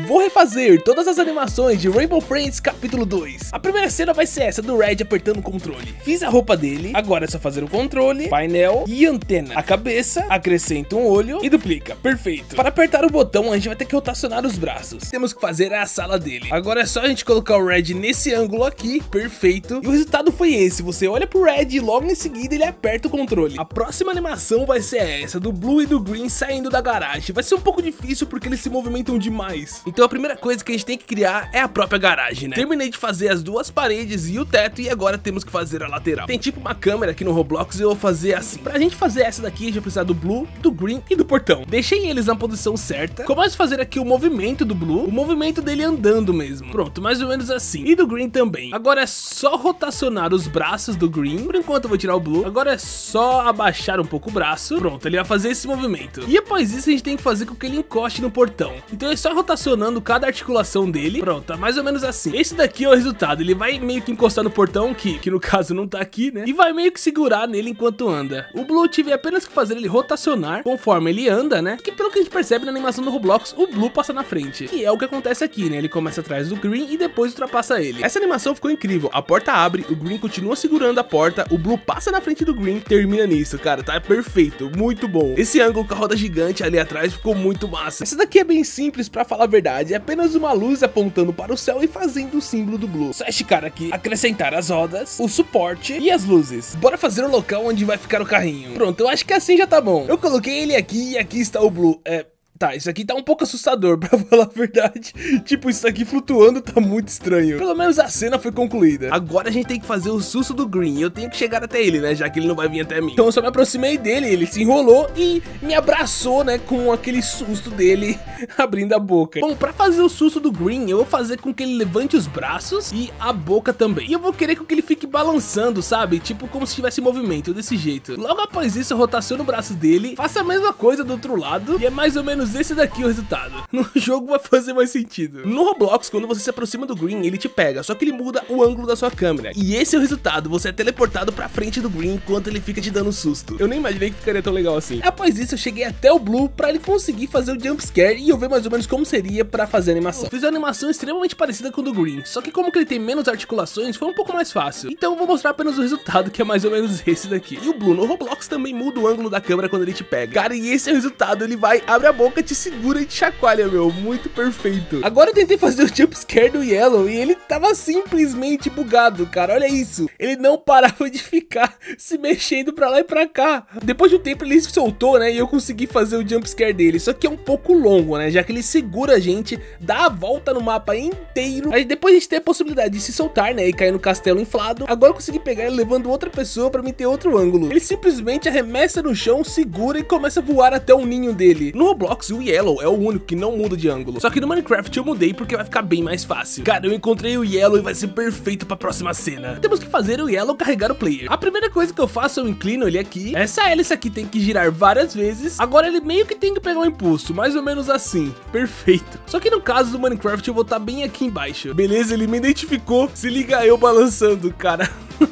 Vou refazer todas as animações de Rainbow Friends capítulo 2. A primeira cena vai ser essa do Red apertando o controle. Fiz a roupa dele, agora é só fazer o controle, painel e antena. A cabeça, acrescenta um olho e duplica. Perfeito. Para apertar o botão, a gente vai ter que rotacionar os braços. Temos que fazer a sala dele. Agora é só a gente colocar o Red nesse ângulo aqui. Perfeito. E o resultado foi esse. Você olha pro Red e logo em seguida ele aperta o controle. A próxima animação vai ser essa, do Blue e do Green saindo da garagem. Vai ser um pouco difícil porque eles se movimentam demais. Então a primeira coisa que a gente tem que criar é a própria garagem, né? Terminei de fazer as duas paredes e o teto e agora temos que fazer a lateral. Tem tipo uma câmera aqui no Roblox e eu vou fazer assim. Pra gente fazer essa daqui, a gente vai precisar do Blue, do Green e do portão. Deixei eles na posição certa. Começo a fazer aqui o movimento do Blue, o movimento dele andando mesmo. Pronto, mais ou menos assim. E do Green também. Agora é só rotacionar os braços do Green. Por enquanto eu vou tirar o Blue. Agora é só abaixar um pouco o braço. Pronto, ele vai fazer esse movimento. E após isso a gente tem que fazer com que ele encoste no portão. Então é só rotacionando cada articulação dele. Pronto, tá mais ou menos assim. Esse daqui é o resultado. Ele vai meio que encostar no portão, que no caso não tá aqui, né? E vai meio que segurar nele enquanto anda. O Blue tive apenas que fazer ele rotacionar conforme ele anda, né? Que pelo que a gente percebe na animação do Roblox, o Blue passa na frente. Que é o que acontece aqui, né? Ele começa atrás do Green e depois ultrapassa ele. Essa animação ficou incrível. A porta abre, o Green continua segurando a porta, o Blue passa na frente do Green, termina nisso, cara. Tá perfeito, muito bom. Esse ângulo com a roda gigante ali atrás ficou muito massa. Essa daqui é bem simples pra falar a verdade. É apenas uma luz apontando para o céu e fazendo o símbolo do Blue. Só esticar aqui, acrescentar as rodas, o suporte e as luzes. Bora fazer o local onde vai ficar o carrinho. Pronto, eu acho que assim já tá bom. Eu coloquei ele aqui e aqui está o Blue. Tá, isso aqui tá um pouco assustador, pra falar a verdade. Tipo, isso aqui flutuando tá muito estranho. Pelo menos a cena foi concluída. Agora a gente tem que fazer o susto do Green. Eu tenho que chegar até ele, né, já que ele não vai vir até mim. Então eu só me aproximei dele, ele se enrolou e me abraçou, né, com aquele susto dele abrindo a boca. Bom, pra fazer o susto do Green, eu vou fazer com que ele levante os braços e a boca também. E eu vou querer com que ele fique balançando, sabe? Tipo, como se tivesse movimento, desse jeito. Logo após isso, eu rotaciono o braço dele, faço a mesma coisa do outro lado e é mais ou menos esse daqui o resultado. No jogo vai fazer mais sentido. No Roblox, quando você se aproxima do Green, ele te pega, só que ele muda o ângulo da sua câmera. E esse é o resultado, você é teleportado pra frente do Green enquanto ele fica te dando susto. Eu nem imaginei que ficaria tão legal assim. Após isso, eu cheguei até o Blue pra ele conseguir fazer o jumpscare e eu ver mais ou menos como seria pra fazer a animação. Eu fiz uma animação extremamente parecida com a do Green, só que como que ele tem menos articulações, foi um pouco mais fácil. Então eu vou mostrar apenas o resultado, que é mais ou menos esse daqui. E o Blue no Roblox também muda o ângulo da câmera quando ele te pega. Cara, e esse é o resultado, ele vai, abre a boca, te segura e te chacoalha, meu, muito perfeito. Agora eu tentei fazer o jumpscare do Yellow e ele tava simplesmente bugado, cara, olha isso. Ele não parava de ficar se mexendo pra lá e pra cá. Depois de um tempo ele se soltou, né, e eu consegui fazer o jumpscare dele, só que é um pouco longo, né, já que ele segura a gente, dá a volta no mapa inteiro. Aí depois a gente tem a possibilidade de se soltar, né, e cair no castelo inflado. Agora eu consegui pegar ele levando outra pessoa pra mim ter outro ângulo. Ele simplesmente arremessa no chão, segura e começa a voar até o ninho dele. No Roblox, o Yellow é o único que não muda de ângulo. Só que no Minecraft eu mudei porque vai ficar bem mais fácil. Cara, eu encontrei o Yellow e vai ser perfeito pra próxima cena. Temos que fazer o Yellow carregar o player. A primeira coisa que eu faço, eu inclino ele aqui. Essa hélice aqui tem que girar várias vezes. Agora ele meio que tem que pegar um impulso, mais ou menos assim. Perfeito. Só que no caso do Minecraft eu vou estar bem aqui embaixo. Beleza, ele me identificou. Se liga eu balançando, cara.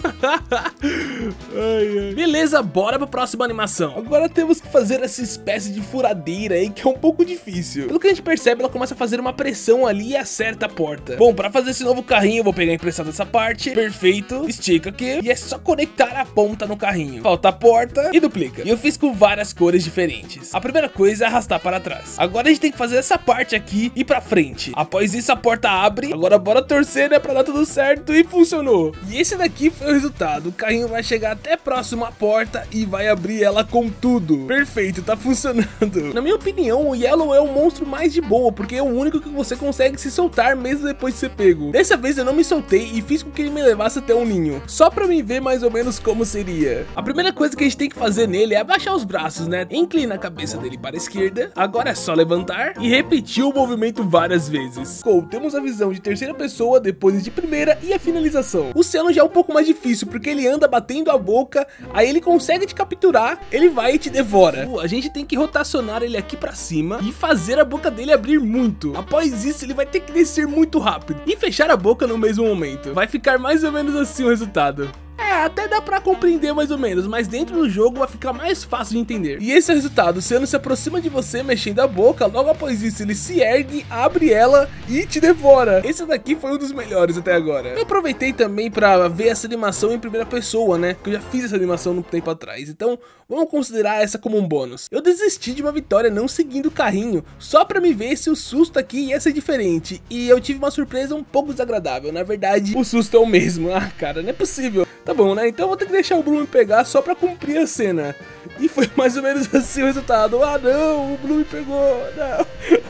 Beleza, bora pra próxima animação. Agora temos que fazer essa espécie de furadeira aí, que é um pouco difícil. Pelo que a gente percebe, ela começa a fazer uma pressão ali e acerta a porta. Bom, pra fazer esse novo carrinho, eu vou pegar emprestado essa parte. Perfeito, estica aqui e é só conectar a ponta no carrinho. Falta a porta e duplica. E eu fiz com várias cores diferentes. A primeira coisa é arrastar para trás. Agora a gente tem que fazer essa parte aqui e pra frente. Após isso a porta abre. Agora bora torcer, né, pra dar tudo certo, e funcionou. E esse daqui foi o resultado. O carrinho vai chegar até próximo à porta e vai abrir ela com tudo. Perfeito, tá funcionando. Na minha opinião, o Yellow é o monstro mais de boa, porque é o único que você consegue se soltar mesmo depois de ser pego. Dessa vez eu não me soltei e fiz com que ele me levasse até um ninho, só pra me ver mais ou menos como seria. A primeira coisa que a gente tem que fazer nele é abaixar os braços, né? Inclina a cabeça dele para a esquerda. Agora é só levantar e repetir o movimento várias vezes. Temos a visão de terceira pessoa, depois de primeira e a finalização. O Ciano já é um pouco mais difícil, porque ele anda batendo a boca, aí ele consegue te capturar, ele vai e te devora. A gente tem que rotacionar ele aqui pra cima e fazer a boca dele abrir muito. Após isso, ele vai ter que descer muito rápido e fechar a boca no mesmo momento. Vai ficar mais ou menos assim o resultado. Até dá pra compreender mais ou menos, mas dentro do jogo vai ficar mais fácil de entender. E esse é o resultado: o Ciano se aproxima de você mexendo a boca, logo após isso ele se ergue, abre ela e te devora. Esse daqui foi um dos melhores até agora. Eu aproveitei também pra ver essa animação em primeira pessoa, né, que eu já fiz essa animação um tempo atrás, então vamos considerar essa como um bônus. Eu desisti de uma vitória não seguindo o carrinho, só pra me ver se o susto aqui ia ser diferente, e eu tive uma surpresa um pouco desagradável. Na verdade, o susto é o mesmo. Ah, cara, não é possível. Tá bom, né, então eu vou ter que deixar o Blue me pegar só pra cumprir a cena. E foi mais ou menos assim o resultado. Ah não, o Blue me pegou, não.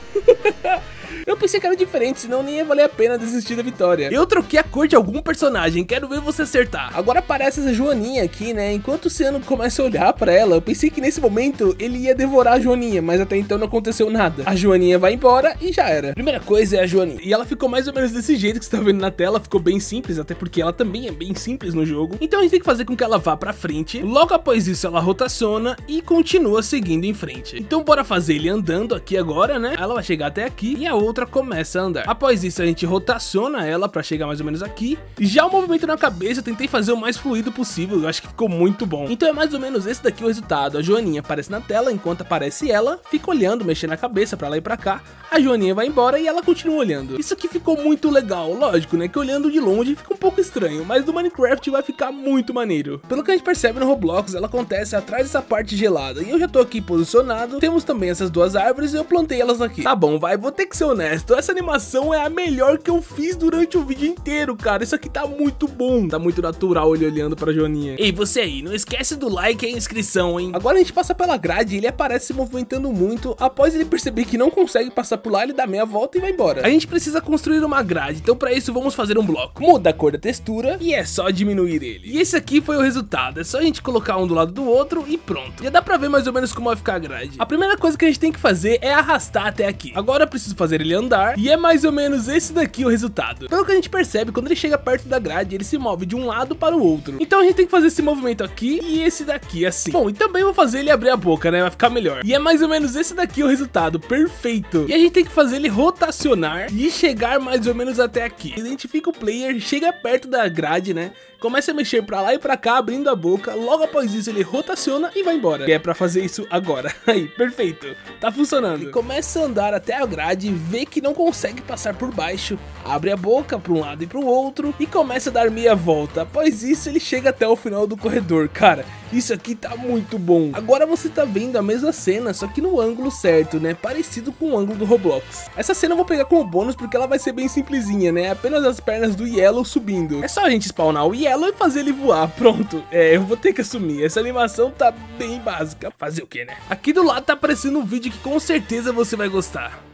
Eu pensei que era diferente, senão nem ia valer a pena desistir da vitória. Eu troquei a cor de algum personagem, quero ver você acertar. Agora aparece essa Joaninha aqui, né, enquanto o Ciano começa a olhar pra ela, eu pensei que nesse momento ele ia devorar a Joaninha, mas até então não aconteceu nada. A Joaninha vai embora e já era. Primeira coisa é a Joaninha, e ela ficou mais ou menos desse jeito que você tá vendo na tela, ficou bem simples, até porque ela também é bem simples no jogo. Então a gente tem que fazer com que ela vá pra frente, logo após isso ela rotaciona e continua seguindo em frente. Então bora fazer ele andando aqui agora, né, ela vai chegar até aqui e a outra começa a andar. Após isso a gente rotaciona ela pra chegar mais ou menos aqui. Já o movimento na cabeça eu tentei fazer o mais fluido possível, eu acho que ficou muito bom. Então é mais ou menos esse daqui o resultado. A Joaninha aparece na tela, enquanto aparece ela, fica olhando, mexendo a cabeça pra lá e pra cá. A Joaninha vai embora e ela continua olhando. Isso aqui ficou muito legal, lógico, né, que olhando de longe fica um pouco estranho, mas no Minecraft vai ficar muito maneiro. Pelo que a gente percebe no Roblox, ela acontece atrás dessa parte gelada, e eu já tô aqui posicionado. Temos também essas duas árvores e eu plantei elas aqui. Tá bom, vai, vou ter que ser honesto, essa animação é a melhor que eu fiz durante o vídeo inteiro, cara. Isso aqui tá muito bom, tá muito natural ele olhando pra Joaninha. Ei, você aí, não esquece do like e a inscrição, hein. Agora a gente passa pela grade e ele aparece se movimentando muito. Após ele perceber que não consegue passar por lá, ele dá meia volta e vai embora. A gente precisa construir uma grade, então pra isso vamos fazer um bloco. Muda a cor da textura e é só diminuir ele. E esse aqui foi o resultado, é só a gente colocar um do lado do outro e pronto. Já dá pra ver mais ou menos como vai ficar a grade. A primeira coisa que a gente tem que fazer é arrastar até aqui. Agora eu preciso fazer ele andar e é mais ou menos esse daqui o resultado. Pelo que a gente percebe, quando ele chega perto da grade, ele se move de um lado para o outro. Então a gente tem que fazer esse movimento aqui e esse daqui assim. Bom, e também vou fazer ele abrir a boca, né, vai ficar melhor. E é mais ou menos esse daqui o resultado, perfeito. E a gente tem que fazer ele rotacionar e chegar mais ou menos até aqui. Identifica o player, chega perto da grade, né, começa a mexer pra lá e pra cá, abrindo a boca. Logo após isso ele rotaciona e vai embora. E é pra fazer isso agora. Aí, perfeito, tá funcionando. E começa a andar até a grade, vê que não consegue passar por baixo, abre a boca pra um lado e pro outro e começa a dar meia volta. Após isso ele chega até o final do corredor. Cara, isso aqui tá muito bom. Agora você tá vendo a mesma cena, só que no ângulo certo, né, parecido com o ângulo do Roblox. Essa cena eu vou pegar como bônus porque ela vai ser bem simplesinha, né, apenas as pernas do Yellow subindo. É só a gente spawnar o Yellow e fazer ele voar, pronto. Eu vou ter que assumir, essa animação tá bem básica. Fazer o que, né? Aqui do lado tá aparecendo um vídeo que com certeza você vai gostar.